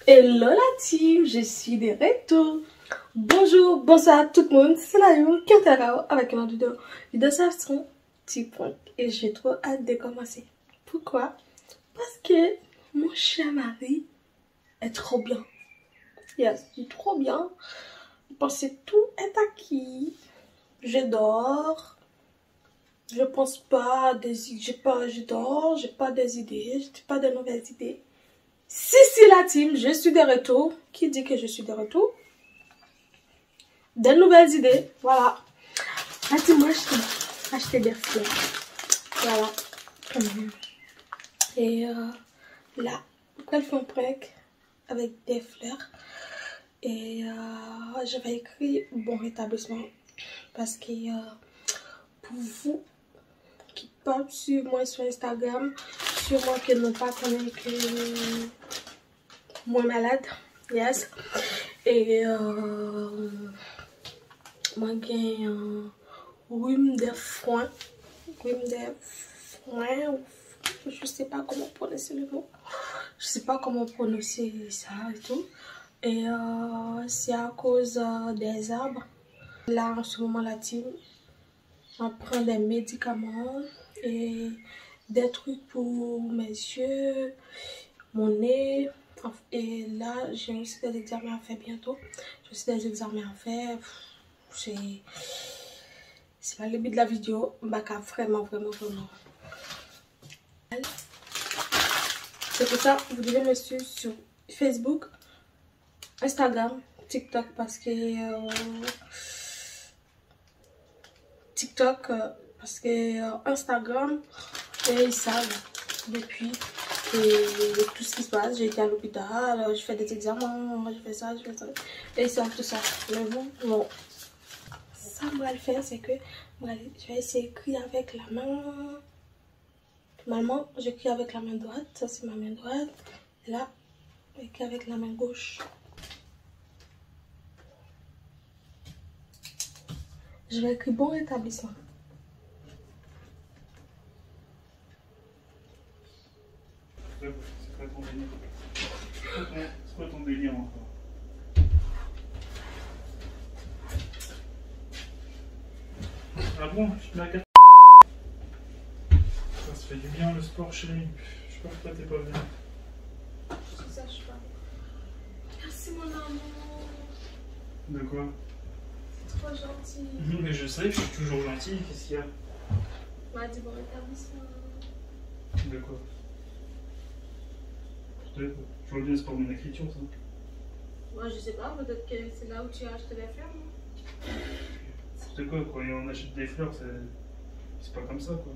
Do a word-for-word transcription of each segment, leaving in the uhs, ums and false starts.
Hello la team, je suis de retour. Bonjour, bonsoir tout le monde, c'est Layo qui est là avec une vidéo. Vidéo ça son petit point et j'ai trop hâte de commencer. Pourquoi? Parce que mon cher mari est trop bien. Yes, il est trop bien. Parce que tout est acquis. Je dors. Je pense pas des j'ai pas je dors, j'ai pas des idées, j'ai pas de nouvelles idées. Si si la team, je suis de retour. Qui dit que je suis de retour? De nouvelles idées, voilà. La team, moi je acheté des fleurs. Voilà. Et euh, là, elle fait un break avec des fleurs. Et euh, je vais écrire bon rétablissement. Parce que euh, pour vous qui peuvent suivre moi sur Instagram, sûrement qu'ils n'ont pas connu que moi malade, yes. Et euh, moi j'ai un rhume de foin, rhume de foin, je sais pas comment prononcer le mot, je sais pas comment prononcer ça et tout. Et euh, c'est à cause euh, des arbres. Là en ce moment la team, on prend des médicaments et des trucs pour mes yeux, mon nez. Et là, j'ai aussi des examens à faire bientôt. J'ai aussi des examens à faire. C'est pas le but de la vidéo. Bah, vraiment, vraiment, vraiment. C'est pour ça que vous devez me suivre sur Facebook, Instagram, TikTok. Parce que... Euh, TikTok, euh, parce que euh, Instagram, et ils savent depuis et tout ce qui se passe. J'ai été à l'hôpital, je fais des examens, je fais ça, je fais ça. Et ils savent tout ça. Mais vous, non. Ça, moi, le faire, c'est que moi, je vais essayer d'écrire avec la main. Normalement, j'écris avec la main droite. Ça, c'est ma main droite. Et là, j'écris avec la main gauche. Je vais écrire bon rétablissement. C'est quoi ton délire? C'est quoi ton délire encore? Ah bon? Je te mets à quatre. Ça se fait du bien le sport chérie. Je sais pas pourquoi t'es pas venu. Je sache pas. Merci mon amour. De quoi? C'est trop gentil. Mais je sais, je suis toujours gentil. Qu'est-ce qu'il y a? On m'a dit bon rétablissement. De quoi? Je te je vois bien, c'est pas mon écriture ça. Moi je sais pas, peut-être que c'est là où tu as acheté les fleurs. C'est quoi? Quand on achète des fleurs, c'est pas comme ça quoi.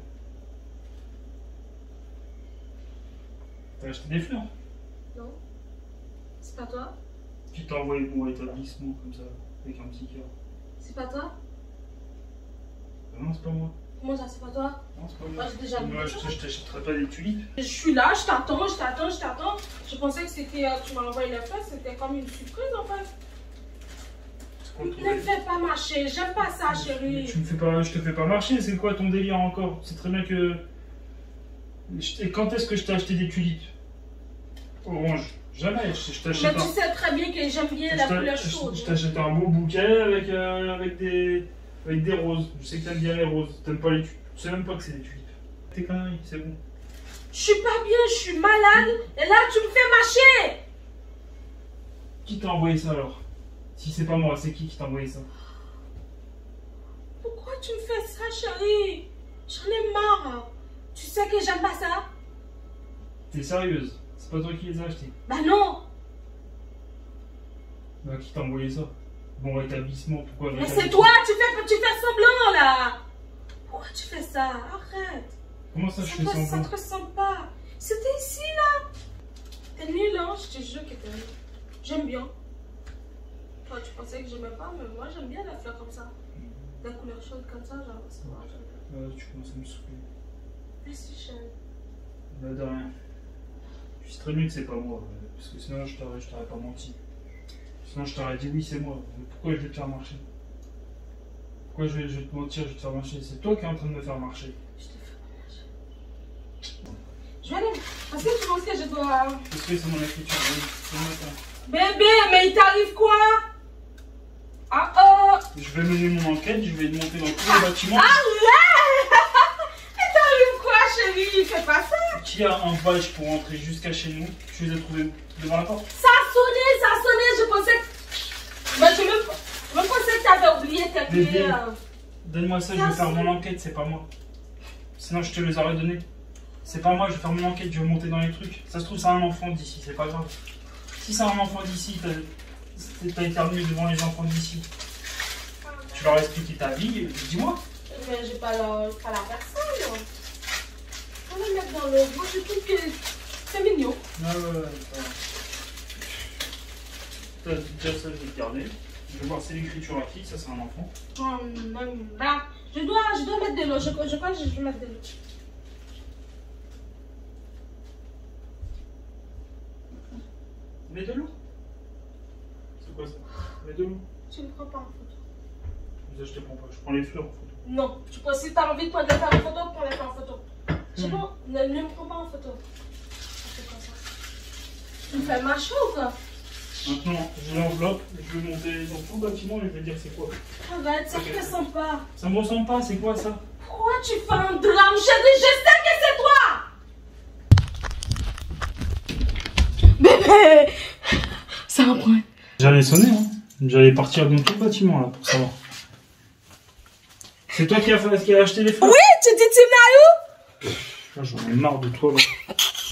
T'as acheté des fleurs? Non. C'est pas toi? Qui t'a envoyé mon établissement comme ça, avec un petit cœur? C'est pas toi? Ah non, c'est pas moi. Comment ça, c'est pas toi? Non, c'est pas moi. Moi j'ai déjà Moi, je je t'achèterai pas des tulipes. Je suis là, je t'attends, je t'attends, je t'attends. Je pensais que c'était, euh, tu m'as envoyé les fleurs, c'était comme une surprise en fait. Quoi, Ne me fais pas marcher, j'aime pas ça chérie. Tu me fais pas, je te fais pas marcher, c'est quoi ton délire encore? C'est très bien que... Et quand est-ce que je t'ai acheté des tulipes? Orange. Jamais, je, je t'achète Mais un... tu sais très bien que j'aime bien la couleur chaude. Je, je t'achète un beau bouquet avec, euh, avec, des, avec des roses. Je sais que t'aimes bien les roses, t'aimes pas les tulipes. Tu sais même pas que c'est des tulipes. T'es conneries, c'est bon. Je suis pas bien, je suis malade, et là tu me fais marcher. Qui t'a envoyé ça alors? Si c'est pas moi, c'est qui qui t'a envoyé ça? Pourquoi tu me fais ça chérie? J'en ai marre. Tu sais que j'aime pas ça? T'es sérieuse? C'est pas toi qui les as achetés? Bah non. Bah qui t'a envoyé ça? Bon rétablissement, pourquoi? Mais c'est toi, tu fais, tu fais semblant là. Pourquoi tu fais ça? Arrête. Comment ça, je fais te, semblant? Ça te ressemble pas. C'était ici là. T'es nul hein, je te jure que t'es nul. J'aime bien. Toi tu pensais que j'aimais pas, mais moi j'aime bien la fleur comme ça. La couleur chaude comme ça, genre c'est moi j'aime bien. Euh, tu commences à me souffler. Merci chérie. Bah de rien. Je sais très bien que c'est pas moi, parce que sinon je t'aurais pas menti. Sinon je t'aurais dit oui c'est moi. Mais pourquoi je vais te faire marcher? Pourquoi je vais, je vais te mentir, je vais te faire marcher? C'est toi qui es en train de me faire marcher. Je te fais pas marcher. Je vais aller. Parce que tu penses que je dois... Parce que c'est mon écriture, oui. C'est le matin. Bébé, mais il t'arrive quoi? Ah oh. Je vais mener mon enquête, je vais monter dans tous les bâtiments. Arrête. Il t'arrive quoi, chérie? Fais pas ça. Qui a un badge pour entrer jusqu'à chez nous? Tu les as trouvés devant la porte? Ça a sonné, ça a sonné, je pensais que... Bah, je me, je me pensais que t'avais oublié tes clés. Bébé, euh. donne-moi ça, je vais faire mon enquête, c'est pas moi. Sinon, je te les aurais donnés. C'est pas moi, je vais faire mon enquête, je vais monter dans les trucs. Ça se trouve, c'est un enfant d'ici, c'est pas grave. Si c'est un enfant d'ici, t'as éternué devant les enfants d'ici. Tu leur as expliqué ta vie, dis-moi. Mais j'ai pas la, pas la personne. On va le mettre dans l'eau. Moi, je trouve que c'est mignon. Ah ouais, ouais, t'as déjà ça, je vais te garder. Je vais voir c'est l'écriture à qui, ça c'est un enfant. Hum, hum, bah, je, dois, je dois mettre de l'eau. Je, je crois que je vais mettre de l'eau. Mets de l'eau. C'est quoi ça? Mets de l'eau. Tu ne prends pas en photo. Je te prends pas, je prends les fleurs en photo. Non, tu peux, si tu as envie de prendre en photo, prends-les en photo. C'est Mmh. bon, ne, ne me prends pas en photo. C'est comme ça. Tu me fais macho ou quoi? Maintenant, j'ai l'enveloppe, je vais monter dans tout le bâtiment et je vais dire c'est quoi. Arrête, ça ne ressemble pas. Ça me ressemble pas, c'est quoi ça? Pourquoi tu fais un drame, chérie? Je sais que c'est toi! Bébé! Ça va prendre. J'allais sonner, hein. J'allais partir dans tout le bâtiment là pour savoir. C'est toi qui as, qui a acheté les fleurs? Oui, tu dis Tim Naïou? J'en ai marre de toi là.